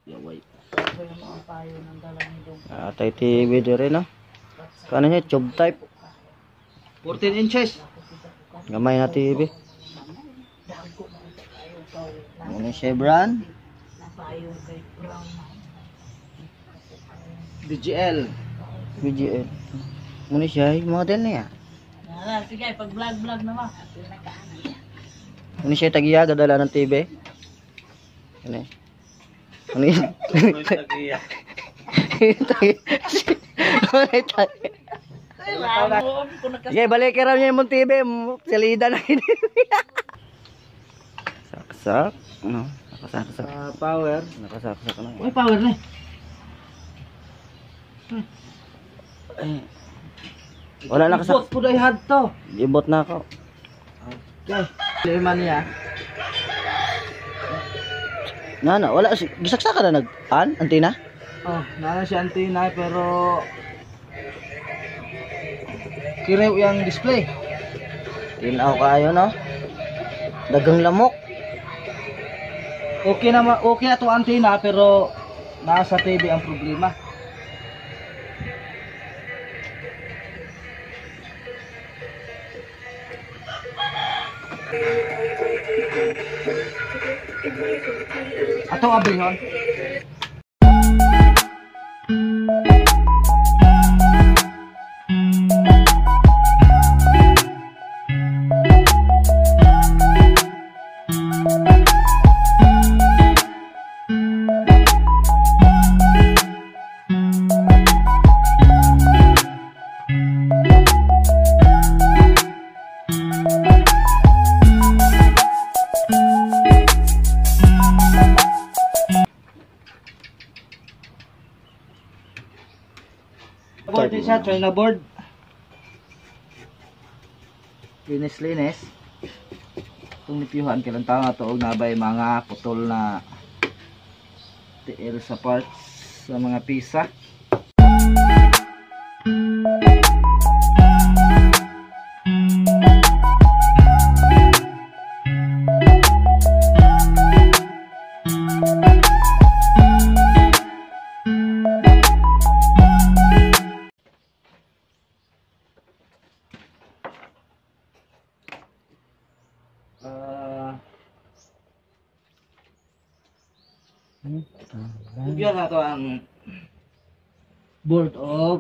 Yaway. Ito yung mga payo ng dala ni Dong. Atay TV dire no. Kano niya tube type. 14 inches. Gamay na TV. Ano siya brand? Payo kay Brown. DGL. VGL. Muna siya model niya. Sige, pag vlog naman. Muna siya tagiya gadala ng TV. Ano? Ano yan? Sige, balik ka niya yung TV. Salida na yun. Saksak. No? Nakasaksak. Power. Nakasaksak na. Uy, power na. Wala nakasak. Ibot po dahil had to. Ibot na ako. Okay. Lima niya. Nana, wala. Gisaksak ka na antina? Oh, nana siya antenna pero kiriw yung display. Tinaw kayo no? Dagang lamok. Okay na to antenna pero nasa TV ang problema. Ato abingon. Board din siya, China board. Linis-linis. Itong nipiyuhan kailan tao nga to nabay mga putol na tiil sa parts sa mga pisa. Bigyan na to ang board of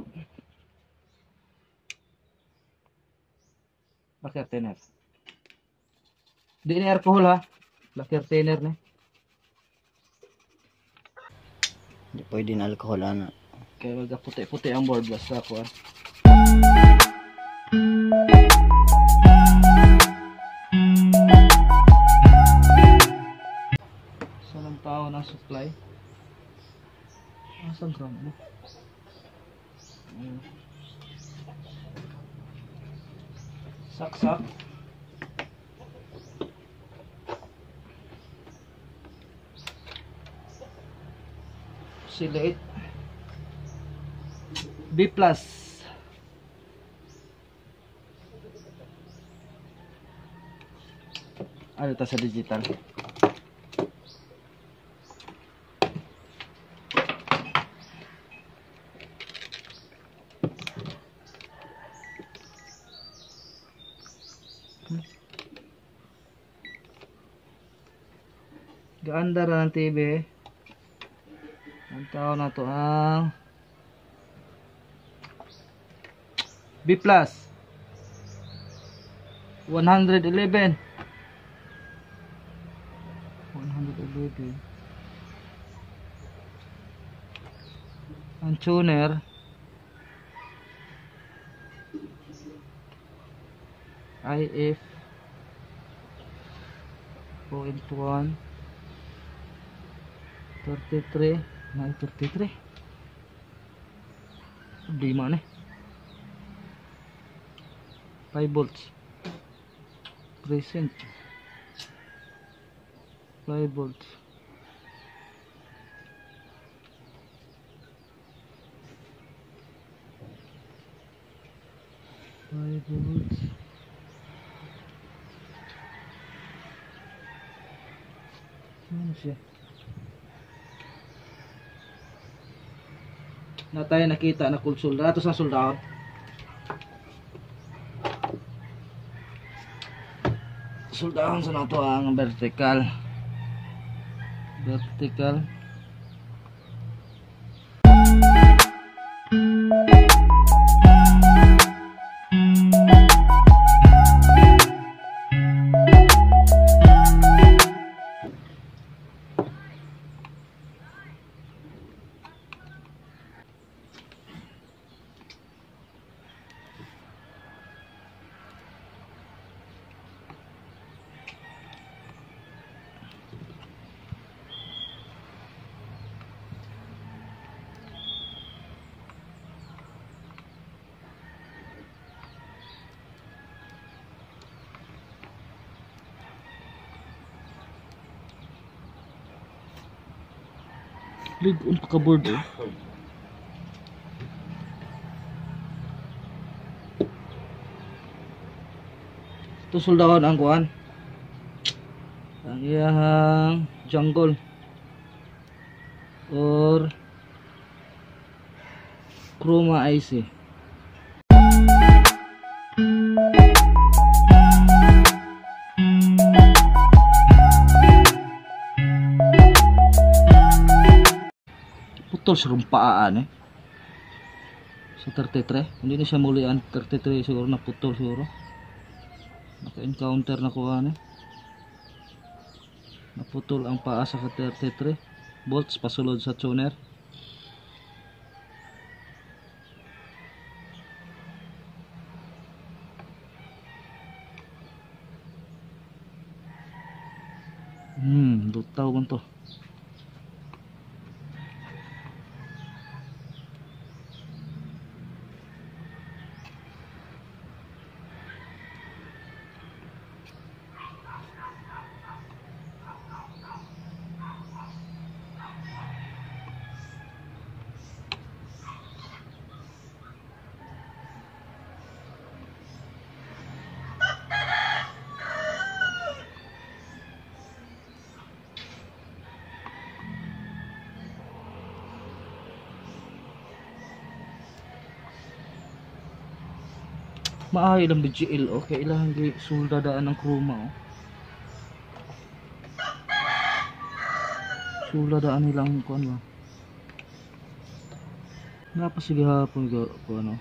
lacquer thinner. Di ni alcohol ha. Lacquer thinner ni. Hindi pwede na alcohol ana. Kaya wag puti-puti ang board basta ko. Salang tao ng supply. Asan ka mo? Saksak. Silate. B+. Ano ito sa digital? Gaanda ra ng TV. Ang tao na to ang B+. 111. 111. Ang tuner IF 0.1 33 na 33 di mana 5 volts present 5 volts mana siya na tayo nakita na cold solder. Ato sa soldahon. Soldahon sa nato ang vertical. Ligon pa ka board eh. Ito soldahon ang kuan. Ang iyang jungle or chroma IC. Putol sa rumpaan eh. Sa 33. Hindi na siya mulian. 33 siguro na putol siguro. Naka-encounter na kuha eh. Naputol ang paa sa 33. Bolts pasulod sa tuner. Lutaw man to. Maahay lang BGL o kaya ilang suldadaan ng chroma o. Suldadaan nilang kuan ba. Napasige hapon ko ano.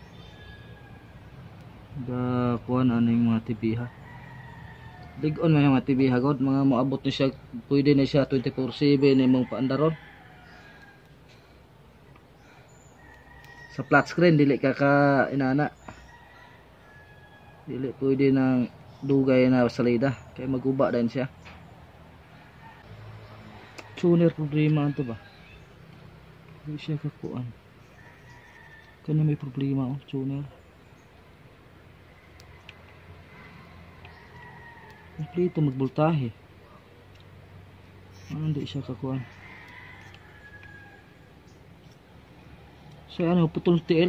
Da kuan aning mga tibiha. Ligon man yung mga tibiha god, mga moabot na siya, pwede na siya 24/7 imong paandaron. Sa flat screen dili ka inana. Dili pwede ng dugay na salida kaya maguba din siya. Tuner problema ito ba? Hindi siya kakuan. Kanya may problema oh, tuner. Kompleto magbultahe. Hindi siya kakuan. So ano, putol TL.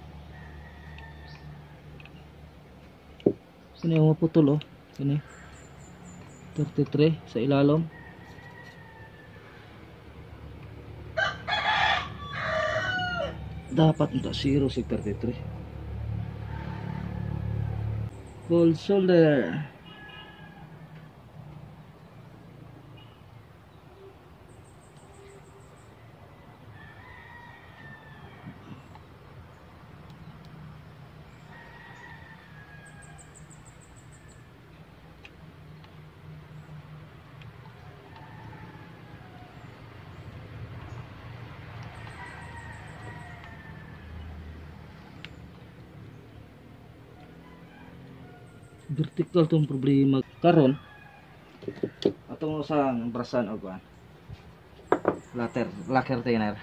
Kani yung maputol oh. Kani 33 sa ilalom. Dapat nito 0 sa 33. Cold solder. Vertical tong problema karon atong usang brasan og kuan lacquer thinner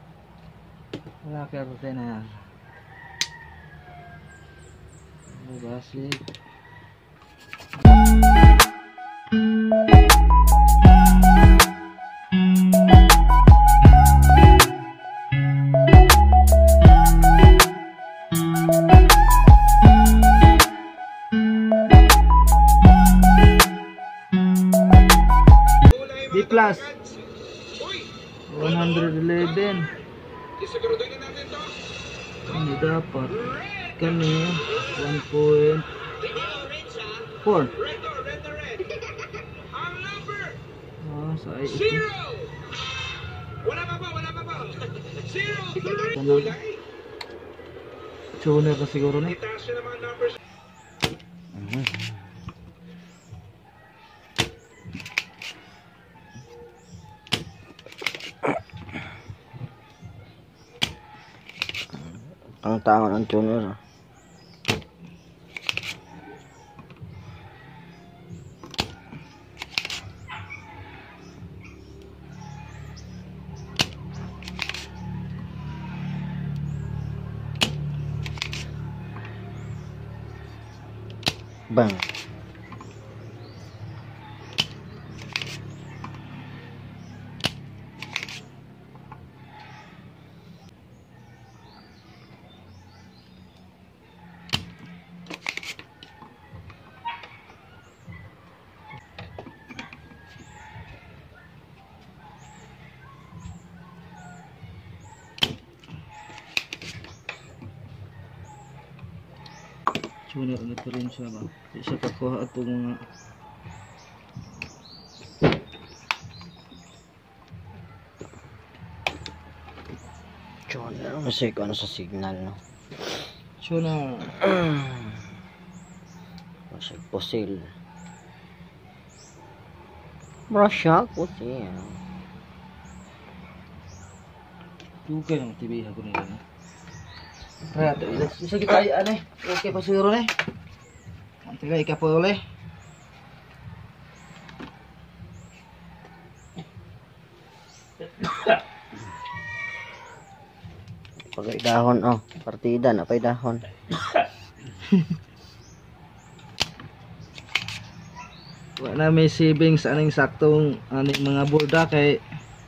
basic plus 111 Ano dapat? Kani 1.4. Ah, sa ito. Wala pa ba? 0, 3. Tuner na siguro na. Itaas nyo naman numbers. Ang tangan ang tuner. Bang. Tuner na ito rin siya ba? Di siya kakuha itong mga Tuner. Masay ko ano sa signal, no? tuner. Masay pusil. Brasyak pusil. Dugay ng TV ako nila na. Kaya ito, isa kita ay okay pa siguro na. Antay ka pa ulit. Pagay dahon, oh. Partida na pa'y dahon. Wala na may savings aning saktong aning mga borda kay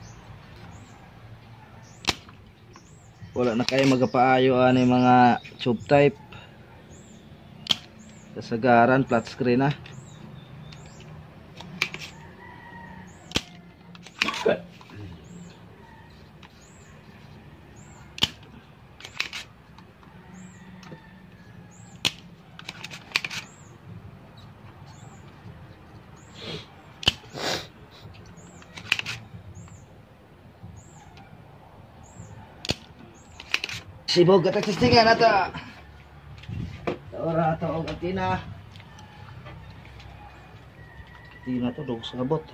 wala na kayo magapaayo aning mga tube type. Kasagaran flat screen na. Sibog ka tagsistingan nata. Ora ato og antina. Antina to dog sa abot.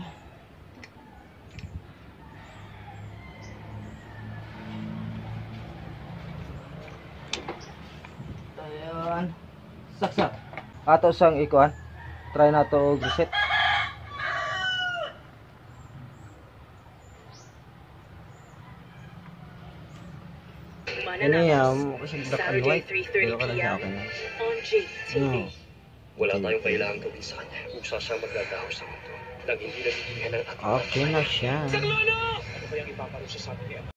Ayan. Saksak. Ato sang ikuan. Try na to og reset. Ini kasi black and white. Pero ka lang sa akin. No. Wala tayong kailangang gawin sa kanya kung saan siya magdadaos sa mundo nang hindi nabibigyan ng ating Okay na siya. Ano kayang ipaparusa sa atin ni